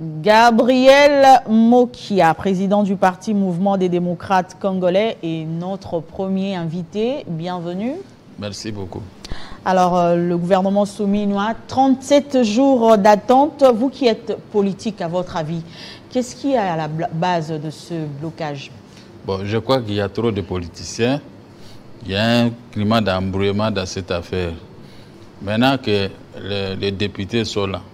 Gabriel Mokia, président du parti Mouvement des démocrates congolais, est notre premier invité. Bienvenue. Merci beaucoup. Alors, le gouvernement soumis nous a 37 jours d'attente. Vous qui êtes politique, à votre avis, qu'est-ce qui est à la base de ce blocage? Bon, je crois qu'il y a trop de politiciens. Il y a un climat d'embrouillement dans cette affaire. Maintenant que les députés sont là,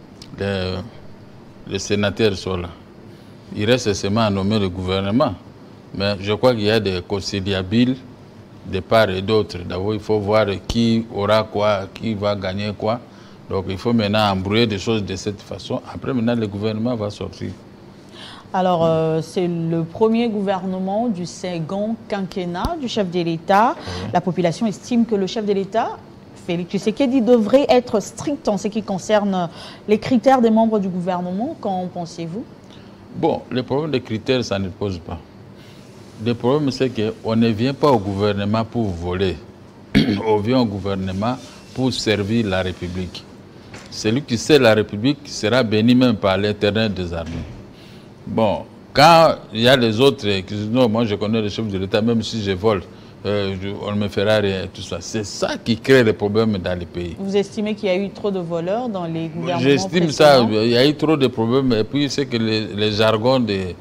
les sénateurs sont là, il reste seulement à nommer le gouvernement. Mais je crois qu'il y a des conciliables de part et d'autre. D'abord, il faut voir qui aura quoi, qui va gagner quoi. Donc, il faut maintenant embrouiller des choses de cette façon. Après, maintenant, le gouvernement va sortir. Alors, c'est le premier gouvernement du second quinquennat du chef de l'État. Oui. La population estime que le chef de l'État, Félix Tshisekedi, devrait être strict en ce qui concerne les critères des membres du gouvernement. Qu'en pensez-vous? Bon, le problème des critères, ça ne pose pas. Le problème, c'est qu'on ne vient pas au gouvernement pour voler. On vient au gouvernement pour servir la République. Celui qui sert la République sera béni même par l'Éternel des armées. Bon, quand il y a les autres qui disent non, moi je connais le chef de l'État, même si je vole, on ne me fera rien, tout ça. C'est ça qui crée les problèmes dans les pays. Vous estimez qu'il y a eu trop de voleurs dans les gouvernements? J'estime ça, il y a eu trop de problèmes. Et puis c'est que les jargons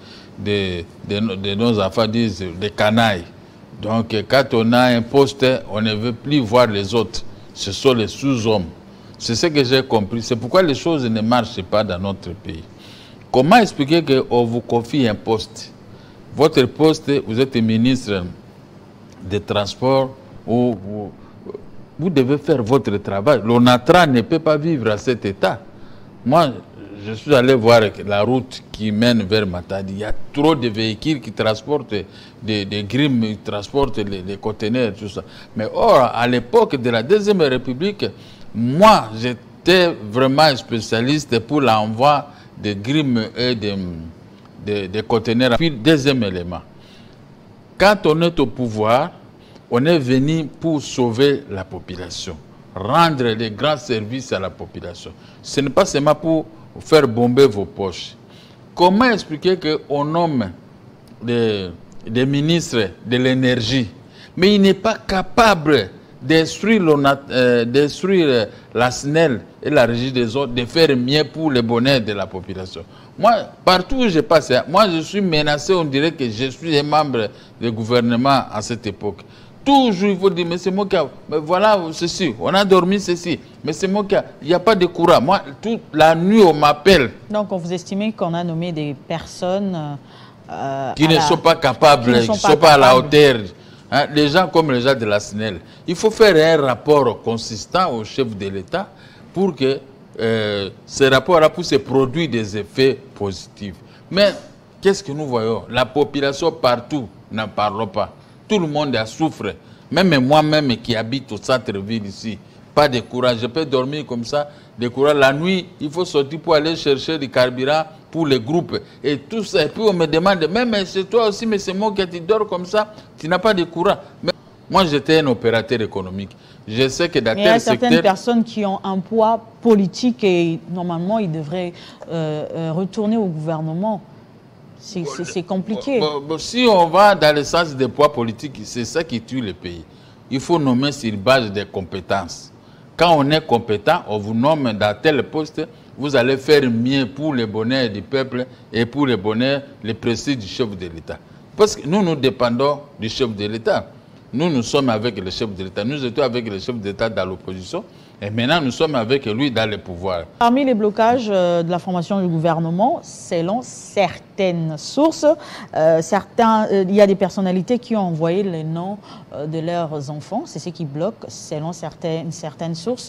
de nos enfants disent des canailles. Donc quand on a un poste, on ne veut plus voir les autres. Ce sont les sous-hommes. C'est ce que j'ai compris. C'est pourquoi les choses ne marchent pas dans notre pays. Comment expliquer qu'on vous confie un poste? Votre poste, vous êtes ministre des Transports, où vous devez faire votre travail. L'ONATRA ne peut pas vivre à cet état. Moi, je suis allé voir la route qui mène vers Matadi. Il y a trop de véhicules qui transportent des grimes, qui transportent les conteneurs, tout ça. Mais or, à l'époque de la Deuxième République, moi, j'étais vraiment un spécialiste pour l'envoi des grimes et des conteneurs. Puis, deuxième élément, quand on est au pouvoir, on est venu pour sauver la population, rendre les grands services à la population. Ce n'est pas seulement pour faire bomber vos poches. Comment expliquer qu'on nomme des ministres de l'énergie, mais il n'est pas capable d'instruire la SNEL et la Régie des eaux de faire mieux pour le bonheur de la population? Moi, partout où je passe, moi je suis menacé, on dirait que je suis un membre du gouvernement à cette époque. Toujours il faut dire, mais c'est moi qui mais voilà ceci, on a dormi ceci, mais c'est moi qui il n'y a pas de courant. Moi, toute la nuit on m'appelle. Donc vous estimez qu'on a nommé des personnes qui ne sont pas capables, qui ne sont pas à la hauteur. Hein, les gens comme les gens de la SNEL. Il faut faire un rapport consistant au chef de l'État pour que ce rapport-là puisse produire des effets positifs. Mais qu'est-ce que nous voyons? La population partout n'en parle pas. Tout le monde a souffert. Même moi-même qui habite au centre-ville ici, pas de courant. Je peux dormir comme ça, de courant. La nuit, il faut sortir pour aller chercher du carburant pour les groupes. Et tout ça. Et puis on me demande, même c'est toi aussi, mais c'est moi qui tu dors comme ça, tu n'as pas de courant. Mais moi, j'étais un opérateur économique. Je sais que dans tel secteur... Il y a certaines personnes qui ont un poids politique et normalement, ils devraient retourner au gouvernement. C'est compliqué. Si on va dans le sens des poids politiques, c'est ça qui tue le pays. Il faut nommer sur base des compétences. Quand on est compétent, on vous nomme dans tel poste, vous allez faire mieux pour le bonheur du peuple et pour le bonheur, le prestige du chef de l'État. Parce que nous dépendons du chef de l'État. Nous sommes avec le chef de l'État. Nous étions avec le chef d'État dans l'opposition. Et maintenant, nous sommes avec lui dans le pouvoir. Parmi les blocages de la formation du gouvernement, selon certaines sources, il y a des personnalités qui ont envoyé les noms de leurs enfants. C'est ce qui bloque, selon certaines sources.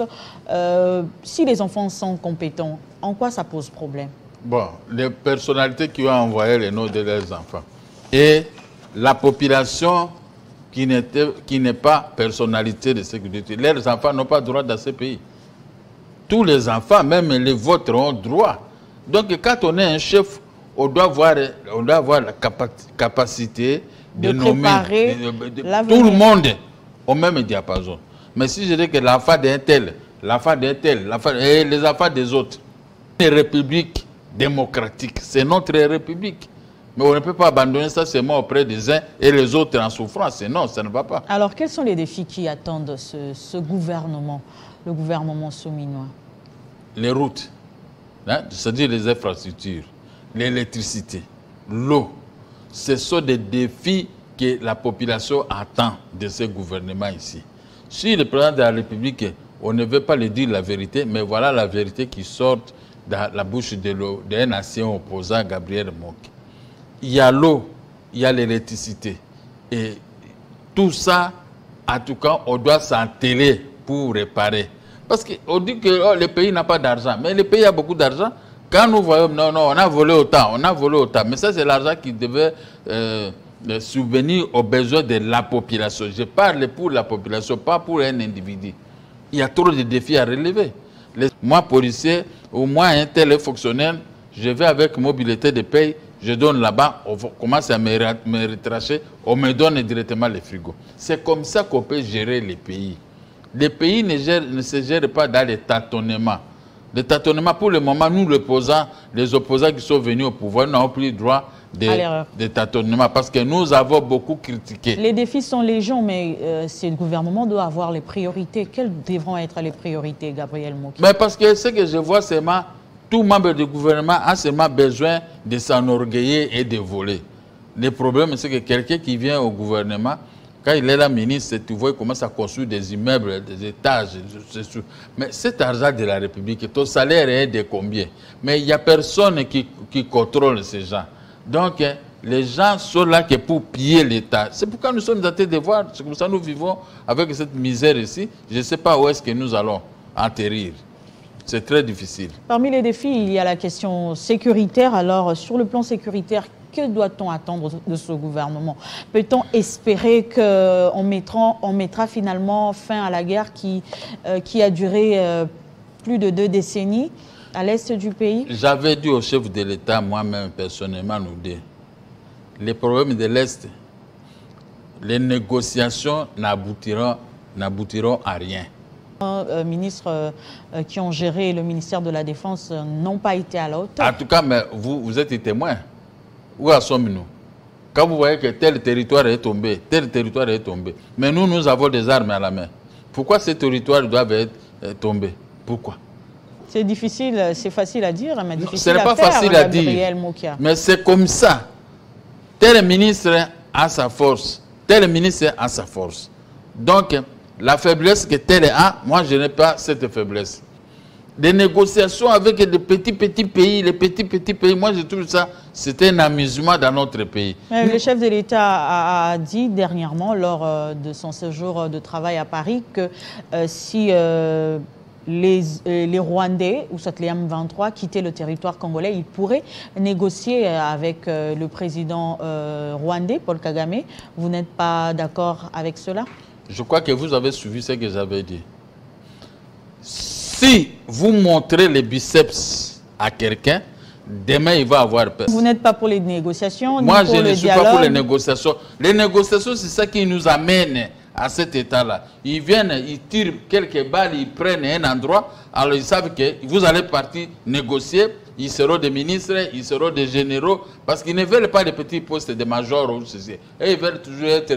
Si les enfants sont compétents, en quoi ça pose problème? Bon, les personnalités qui ont envoyé les noms de leurs enfants et la population qui n'est pas personnalité de sécurité. Leurs enfants n'ont pas droit dans ce pays. Tous les enfants, même les vôtres, ont droit. Donc quand on est un chef, on doit avoir la capacité de nommer tout le monde au même diapason. Mais si je dis que l'enfant d'un tel, l'enfant et les enfants des autres, une république démocratique. C'est notre république. Mais on ne peut pas abandonner ça seulement auprès des uns et les autres en souffrance. Non, ça ne va pas. Alors, quels sont les défis qui attendent ce gouvernement, le gouvernement souminois? Les routes, hein, c'est-à-dire les infrastructures, l'électricité, l'eau. Ce sont des défis que la population attend de ce gouvernement ici. Si le président de la République, on ne veut pas lui dire la vérité, mais voilà la vérité qui sort dans la bouche d'un ancien opposant, Gabriel Moki. Il y a l'eau, il y a l'électricité. Et tout ça, en tout cas, on doit s'enteler pour réparer. Parce qu'on dit que oh, le pays n'a pas d'argent. Mais le pays a beaucoup d'argent. Quand nous voyons, non, on a volé autant, on a volé autant. Mais ça, c'est l'argent qui devait subvenir aux besoins de la population. Je parle pour la population, pas pour un individu. Il y a trop de défis à relever. Moi, policier, ou moi, un tel fonctionnaire, je vais avec mobilité de paye, je donne là-bas, on commence à me retracher, on me donne directement les frigos. C'est comme ça qu'on peut gérer les pays. Les pays ne se gèrent pas dans les tâtonnements. Les tâtonnements, pour le moment, nous, les opposants qui sont venus au pouvoir, n'ont plus droit de tâtonnements parce que nous avons beaucoup critiqué. Les défis sont légion, mais le gouvernement doit avoir les priorités. Quelles devront être les priorités, Gabriel Moki? Mais parce que ce que je vois, c'est tout membre du gouvernement a seulement besoin de s'enorgueillir et de voler. Le problème, c'est que quelqu'un qui vient au gouvernement, quand il est là ministre, tu vois, il commence à construire des immeubles, des étages. Mais cet argent de la République, ton salaire est de combien? Mais il n'y a personne qui contrôle ces gens. Donc, les gens sont là que pour piller l'État. C'est pourquoi nous sommes dans tes devoirs. C'est comme ça que nous vivons avec cette misère ici. Je ne sais pas où est-ce que nous allons atterrir. C'est très difficile. Parmi les défis, il y a la question sécuritaire. Alors, sur le plan sécuritaire, que doit-on attendre de ce gouvernement? Peut-on espérer qu'on mettra finalement fin à la guerre qui a duré plus de 2 décennies à l'est du pays? J'avais dit au chef de l'État, moi-même, personnellement, nous dire, les problèmes de l'Est, les négociations n'aboutiront à rien. Ministres qui ont géré le ministère de la Défense n'ont pas été à la hauteur. En tout cas, mais vous êtes témoin. Où sommes-nous? Quand vous voyez que tel territoire est tombé, tel territoire est tombé, mais nous avons des armes à la main. Pourquoi ces territoires doivent être tombés? Pourquoi? C'est difficile, c'est facile à dire, mais difficile à faire. Ce n'est pas facile à dire, mais c'est comme ça. Tel ministre a sa force, tel ministre a sa force. Donc, la faiblesse que tel a, moi je n'ai pas cette faiblesse. Des négociations avec les petits pays, moi je trouve ça, c'est un amusement dans notre pays. Le chef de l'État a dit dernièrement, lors de son séjour de travail à Paris, que si les Rwandais, ou soit les M23, quittaient le territoire congolais, ils pourraient négocier avec le président rwandais, Paul Kagame. Vous n'êtes pas d'accord avec cela? Je crois que vous avez suivi ce que j'avais dit. Si vous montrez les biceps à quelqu'un, demain il va avoir peur. Vous n'êtes pas pour les négociations? Moi, je ne suis pas pour les négociations. Les négociations, c'est ça qui nous amène à cet état-là. Ils viennent, ils tirent quelques balles, ils prennent un endroit, alors ils savent que vous allez partir négocier, ils seront des ministres, ils seront des généraux, parce qu'ils ne veulent pas des petits postes de major ou ceci. Et ils veulent toujours être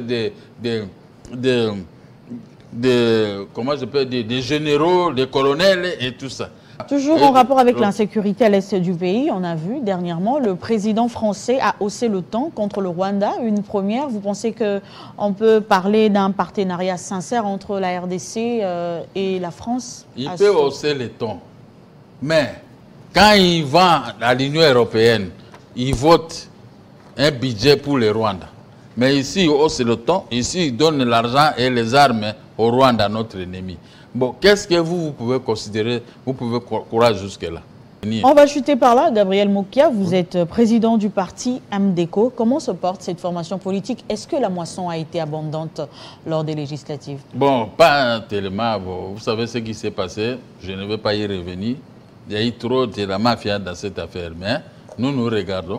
comment je peux dire, des généraux, des colonels et tout ça. Toujours en rapport avec l'insécurité à l'est du pays, on a vu dernièrement, le président français a haussé le ton contre le Rwanda, une première. Vous pensez qu'on peut parler d'un partenariat sincère entre la RDC et la France? Il peut hausser le ton, mais quand il va à l'Union européenne, il vote un budget pour le Rwanda. Mais ici, il hausse le ton, ici, il donne l'argent et les armes au Rwanda, notre ennemi. Bon, qu'est-ce que vous pouvez considérer, vous pouvez courir jusque-là? On va chuter par là. Gabriel Mokia, vous êtes président du parti MDECO. Comment se porte cette formation politique? Est-ce que la moisson a été abondante lors des législatives? Bon, pas tellement. Bon, vous savez ce qui s'est passé. Je ne vais pas y revenir. Il y a eu trop de la mafia dans cette affaire. Mais nous regardons.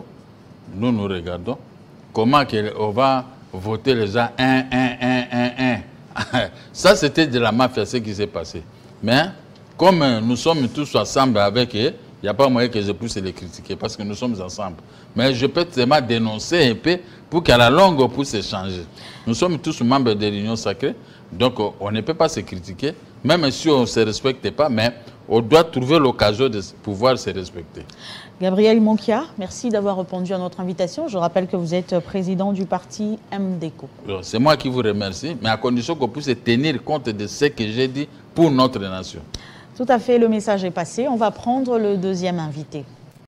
Comment on va voter les gens un. Ça, c'était de la mafia, ce qui s'est passé. Mais comme nous sommes tous ensemble avec eux, il n'y a pas moyen que je puisse les critiquer parce que nous sommes ensemble. Mais je peux seulement dénoncer un peu pour qu'à la longue, on puisse échanger. Nous sommes tous membres de l'Union sacrée, donc on ne peut pas se critiquer, même si on ne se respecte pas, mais on doit trouver l'occasion de pouvoir se respecter. Gabriel Monkia, merci d'avoir répondu à notre invitation. Je rappelle que vous êtes président du parti MDECO. C'est moi qui vous remercie, mais à condition qu'on puisse tenir compte de ce que j'ai dit pour notre nation. Tout à fait, le message est passé. On va prendre le deuxième invité.